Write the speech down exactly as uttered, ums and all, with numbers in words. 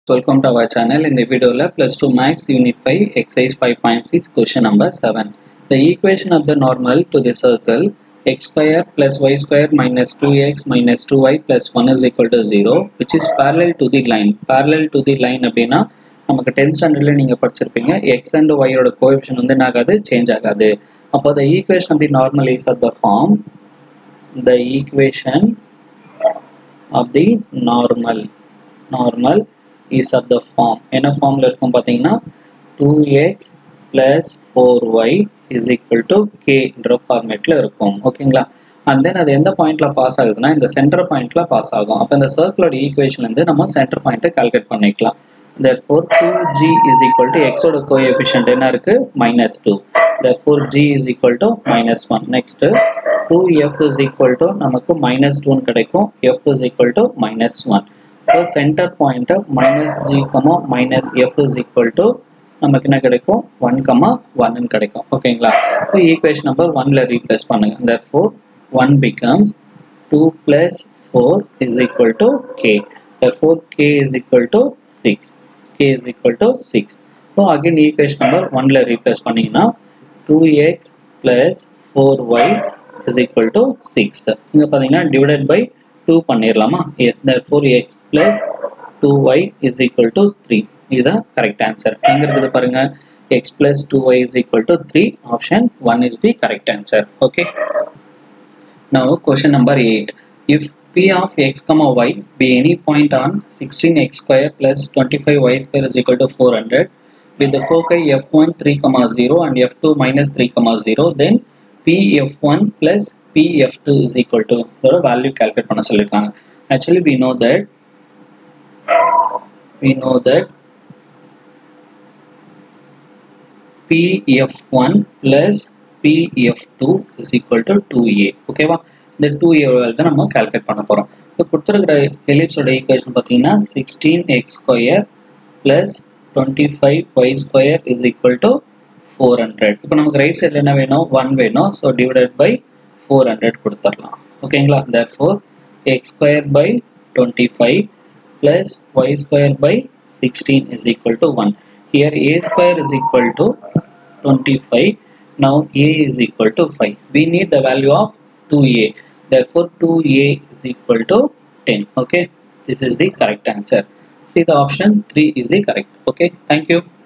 Welcome to our channel. In the video lab plus two max unit five exercise five point six question number seven. The equation of the normal to the circle x square plus y square minus two x minus two y plus one is equal to zero which is parallel to the line. Parallel to the line அப்படினா நமக்கு tenth standardல நீங்க படிச்சிருப்பீங்க x and y ஓட coefficient வந்து என்ன ஆகாது change ஆகாது. அப்போ the equation of the normal is of the form the equation of the normal normal is of the form என்ன ஃபார்ம்ல இருக்கும் பாத்தீங்கன்னா two x plus four y is equal to k என்ற ஃபார்மேட்ல இருக்கும் ஓகேங்களா. and then அது எந்த பாயிண்ட்ல பாஸ் ஆகுதுன்னா இந்த சென்டர் பாயிண்ட்ல பாஸ் ஆகும். அப்ப இந்த சர்க்கிளோட ஈக்குவேஷன்ல இருந்து நம்ம சென்டர் பாயிண்ட்டை கால்குலேட் பண்ணிக்கலாம். therefore two g is equal to x ஓட கோஎஃபிஷியன்ட் என்ன இருக்கு minus two. therefore g is equal to minus one. next two f is equal to நமக்கு minus two கிடைக்கும். f is equal to minus one. so center point minus g comma minus f is equal to நமக்கு என்ன கிடைக்கும் one comma one ன்னு கிடைக்கும் ஓகேங்களா. so equation number one ல replace பண்ணுங்க. therefore one becomes two plus four is equal to k. therefore k is equal to six. k is equal to six. so again equation number one ல replace பண்ணீங்கன்னா two x plus four y is equal to six. இங்க பாத்தீங்கன்னா divided by two பண்ணிரலாமா. yes, therefore x plus two y is equal to three. இதுதான் correct answer. எங்க இருக்குது பாருங்க x plus two y is equal to three. option one is the correct answer. okay. now question number eight. if p of x comma y be any point on sixteen x square plus twenty-five y square is equal to four hundred with the foci f one three comma zero and f two minus three comma zero, then p f one plus p f two is equal to the value calculate பண்ண சொல்லிருக்காங்க. actually we know that we know that p f one plus p f two is equal to two a. okay வா. இந்த two a value தான் நம்ம calculate பண்ண போறோம். இப்போ கொடுத்திருக்கிற எலிப்ஸ் ஓட ஈக்குவேஷன் பாத்தீங்கன்னா sixteen x square plus twenty-five y square is equal to four hundred. இப்போ நமக்கு ரைட் சைடுல என்ன வேணும் one வேணும். so divided by four hundred கொடுத்துறலாம் ஓகேங்களா. therefore x square by twenty-five plus y square by sixteen is equal to one. here a square is equal to twenty-five. now a is equal to five. we need the value of two a. therefore two a is equal to ten. okay, this is the correct answer. see the option three is the correct. okay, thank you.